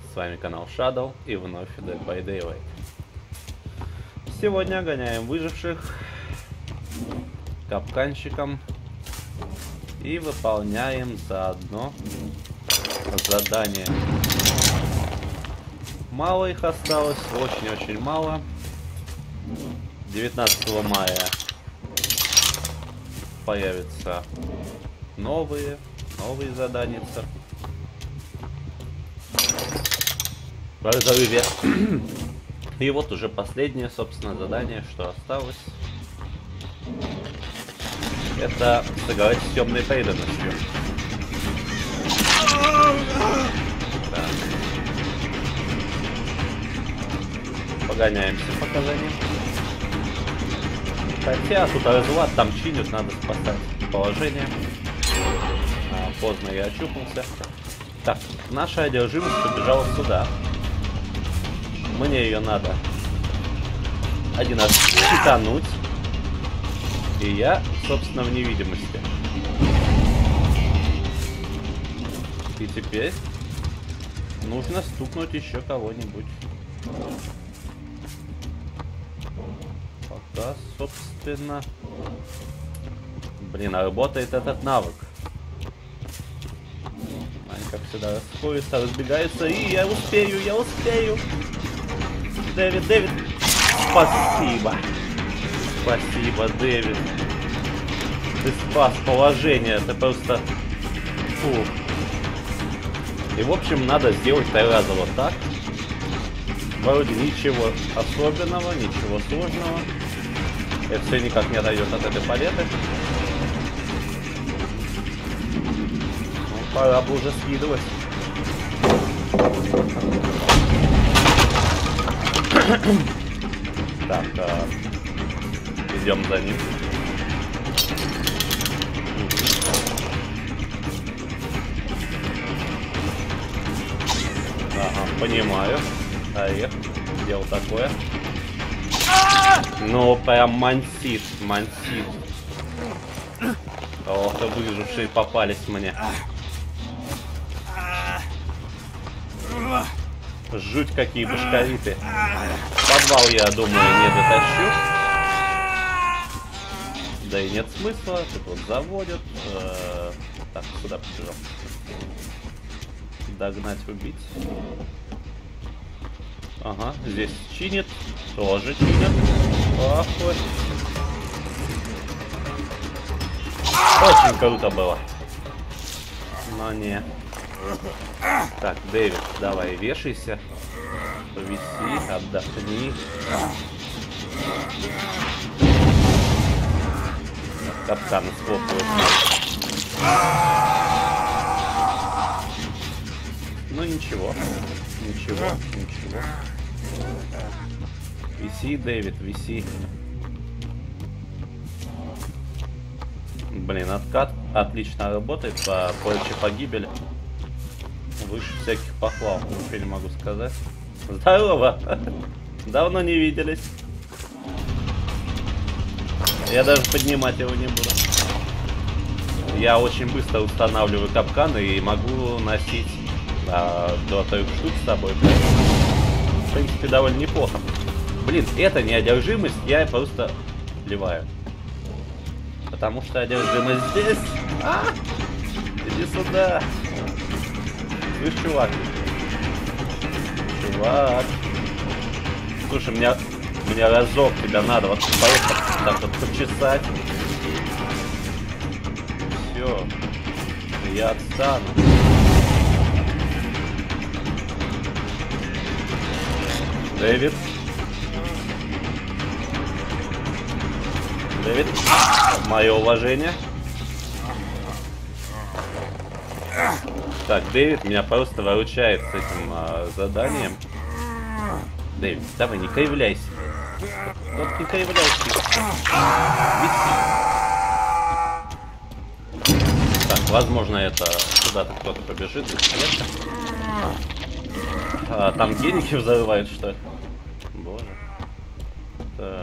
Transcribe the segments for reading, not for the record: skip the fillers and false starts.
С вами канал Shadow и вновь Dead by Daylight. Сегодня гоняем выживших капканщиком и выполняем заодно задание. Мало их осталось, очень-очень мало. 19 мая появятся новые задания в разрыве. И вот уже последнее, собственно, задание, что осталось. Это сыграть с темной преданностью. Да. Погоняемся показанием. Хотя тут разлад, там чинят, надо спасать положение. Поздно я очухался. Так, наша одержимость побежала сюда. Мне ее надо один раз хитануть. И я, собственно, в невидимости. И теперь нужно стукнуть еще кого-нибудь. Пока, собственно... Блин, а работает этот навык. Они, как всегда, расходятся, разбегаются. И я успею. Дэвид. Спасибо, Дэвид. Ты спас положение. Ты просто... Фу. И, в общем, надо сделать 3 раза вот так. Вроде ничего особенного, ничего сложного. Это все никак не отойдет от этой палеты. Ну, пора бы уже скидывать. Так, идем за ним. Ага, понимаю. Орех. Делал такое. Ну, прям мансит. Ох, выжившие попались мне. Жуть какие башковиты. Подвал, я думаю, не дотащу. Да и нет смысла. Тут вот заводят. Так, сюда побежал. Догнать, убить. Ага, здесь чинит. Тоже чинит. Ох, ой. Очень круто было. Но не. Так, Дэвид, давай вешайся. Повиси, отдохни. Капкан схлопывает. Ну ничего. Виси, Дэвид, виси. Блин, откат отлично работает по прочей погибели. Выше всяких похвал, ничего не могу сказать. Здорово! Давно не виделись. Я даже поднимать его не буду. Я очень быстро устанавливаю капканы и могу носить до 3 штук с собой. В принципе, довольно неплохо. Блин, это не одержимость, я просто плеваю. Потому что одержимость здесь. Иди сюда. Слышь, чувак. Слушай, мне разок тебя надо вот поехать так вот почесать. Все. Я отстану. Дэвид. Мое уважение. Так, Дэвид меня просто выручает с этим заданием. Дэвид, давай, не кривляйся. Вот не кривляйся. Так, возможно, это куда-то кто-то побежит. Там геники взрывают, что ли? Боже. Да.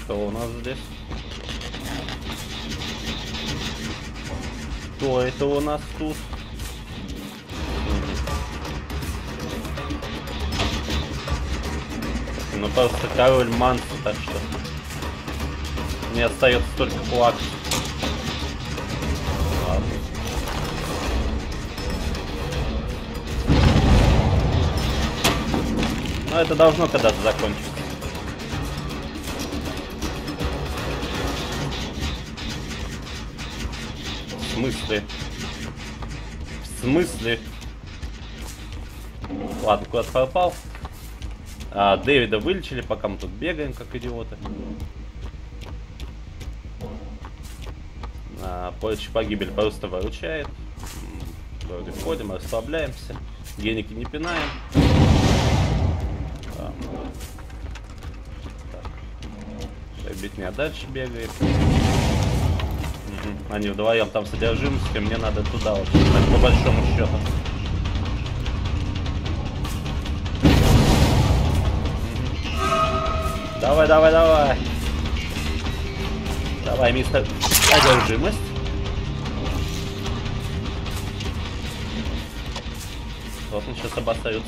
Что у нас здесь? Кто это у нас тут? Ну просто король Манса, так что мне остается только плакать. Ладно. Но это должно когда-то закончиться. В смысле? В смысле? Ладно, куда-то попал. Дэвида вылечили, пока мы тут бегаем, как идиоты. Полчища погибель просто выручает. Вроде ходим, расслабляемся. Геники не пинаем. Так. Битня дальше бегает. Они вдвоем там содержимости, мне надо туда вот, по большому счету. Давай, давай, давай. Давай, мистер, одержимость. Вот он сейчас обоссается.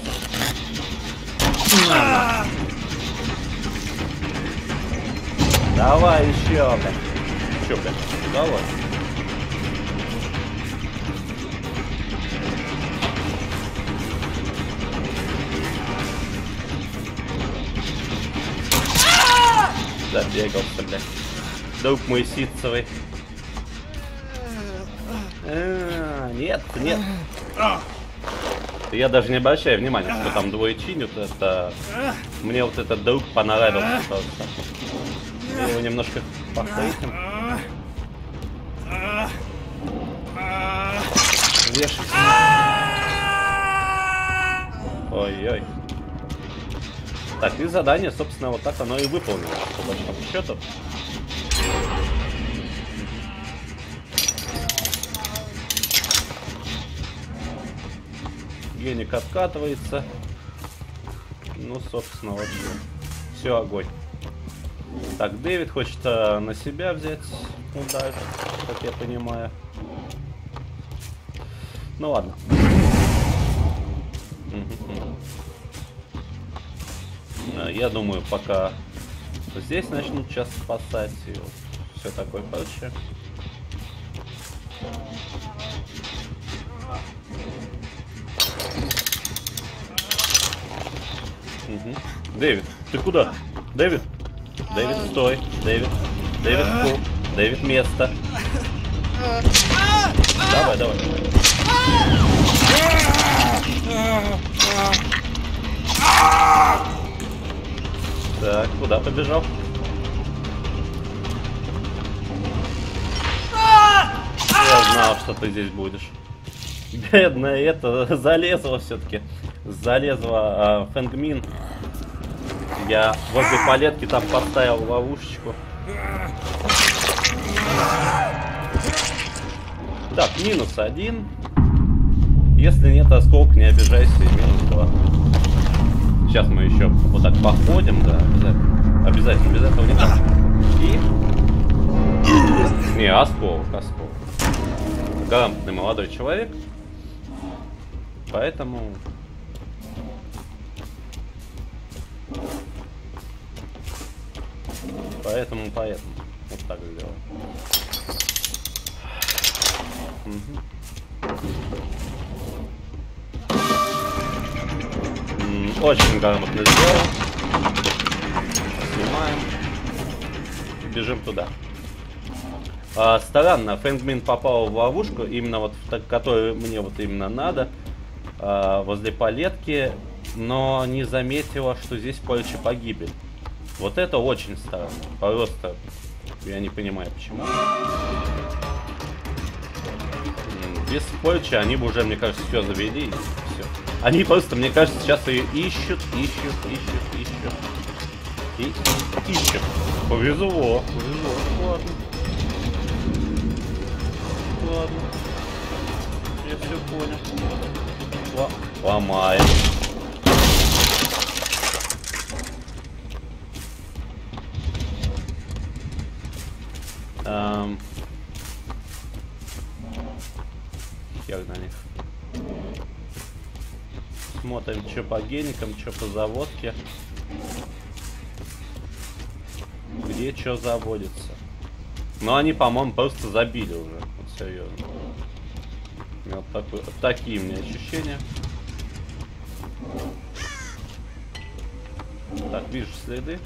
Давай еще, блядь. Че, блядь, давай. Забегался, блядь. Друг мой ситцевый. Нет, нет. Я даже не обращаю внимания, что там двое чинят. Это... Мне вот этот друг понравился просто. Его немножко похлопнем. Вешайся. Ой-ой. Так, и задание, собственно, вот так оно и выполнилось, по большому счету. Геник откатывается. Ну, собственно, вообще. Все, огонь. Так, Дэвид хочет на себя взять удар, как я понимаю. Ну ладно. Я думаю, пока здесь начнут сейчас спасать и вот все такое прочее. Дэвид, ты куда? Дэвид? Дэвид, стой. Дэвид. Дэвид, стоп. Дэвид, место. Давай, давай. Так, куда побежал? Я знал, что ты здесь будешь. Бедная, это залезла все-таки. Залезла Фэнгмин. Я возле палетки там поставил ловушечку. Так, -1. Если нет осколка, не обижайся, -2. Сейчас мы еще вот так походим, да, обязательно. Обязательно, без этого никак. И... Не, осколок. Грамотный молодой человек. Поэтому... Поэтому. Вот так сделаем. Очень грамотно сделал. Снимаем. Бежим туда. Странно, Фэнгмин попал в ловушку, именно вот в которую мне вот именно надо, возле палетки, но не заметила, что здесь полчища погибель. Вот это очень странно. Просто я не понимаю, почему. Без полчища они бы уже, мне кажется, все завели и все. Они просто, мне кажется, сейчас ее ищут. И ищут. Повезло. Ладно. Я все понял. Ломаем. Хер на них. Смотрим, что по геникам, что по заводке. Где что заводится. Но они, по-моему, просто забили уже. Вот серьезно. Вот такие у меня ощущения. Так, вижу следы.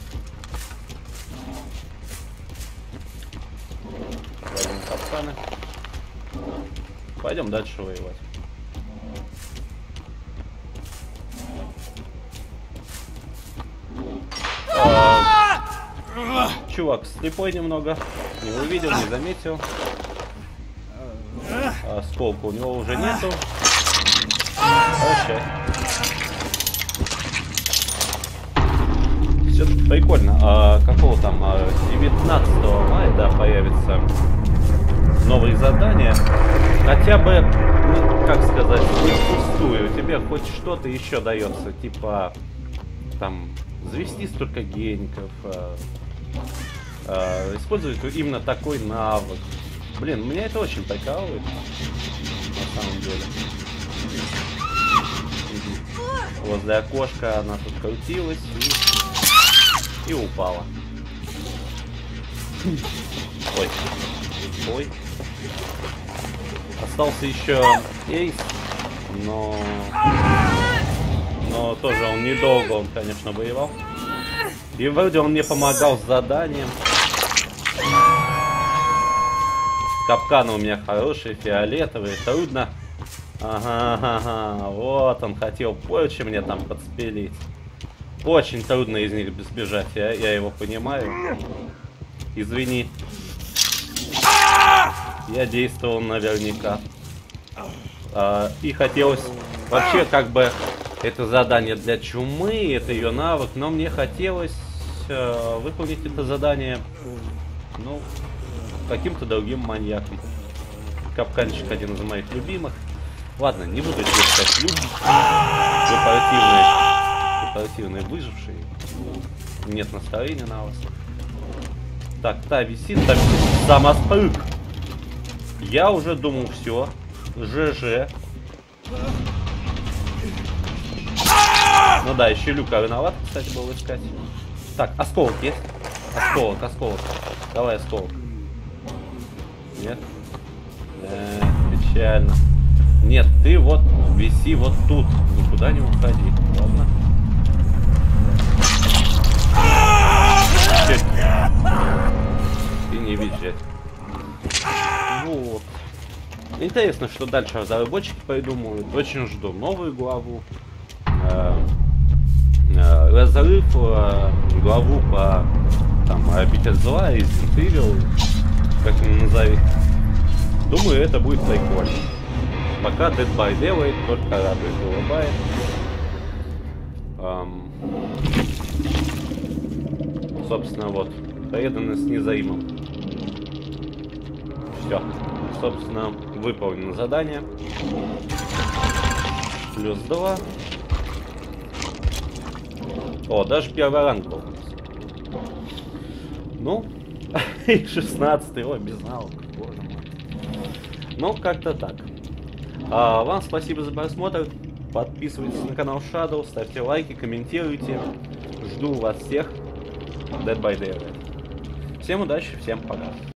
Возьмем капканы. Пойдем дальше воевать. Чувак слепой немного. Не увидел, не заметил. Осколка у него уже нету. Прощай. Все прикольно. Какого там 19 мая, да, появится новые задания. Хотя бы, ну, как сказать, не впустую. Тебе хоть что-то еще дается. Типа, там, завести столько геников. Использовать именно такой навык. Блин, меня это очень прикалывает. На самом деле. Возле окошка она тут крутилась и упала. Ой. Ой. Остался еще Эйс, но тоже он недолго, он, конечно, воевал. И вроде он мне помогал с заданием. Капканы у меня хорошие, фиолетовые, трудно. Ага, вот он хотел позже мне там подспилить. Очень трудно из них сбежать, я его понимаю. Извини. Я действовал наверняка. И хотелось вообще как бы это задание для чумы, это ее навык, но мне хотелось выполнить это задание, ну, каким-то другим маньяком. Капканчик один из моих любимых. Ладно, не буду здесь сказать люди. Оперативные выжившие. Нет настроения на вас. Так, та висит, самоспрыг. Я уже думал, все. ЖЖ. Ну да, еще люка рановато, кстати, было искать. Так, осколок есть? Осколок. Давай осколок. Нет? Печально. Нет, ты вот виси вот тут. Никуда не уходи. Ладно. И не визжать. Вот. Интересно, что дальше разработчики придумают. Очень жду новую главу. Разрыв, главу по там обитель зла, Resident Evil, как его назови. Думаю, это будет прикольно. Пока Dead by Daylight только радует, улыбает. Собственно, вот. Преданность незаимом. Все. Собственно, выполнено задание. Плюс 2. О, даже первый ранг был. Ну, и 16-й, ой, без навыков, боже мой. Ну, как-то так. Вам спасибо за просмотр. Подписывайтесь на канал Shadow, ставьте лайки, комментируйте. Жду вас всех. Dead by Daylight. Всем удачи, всем пока.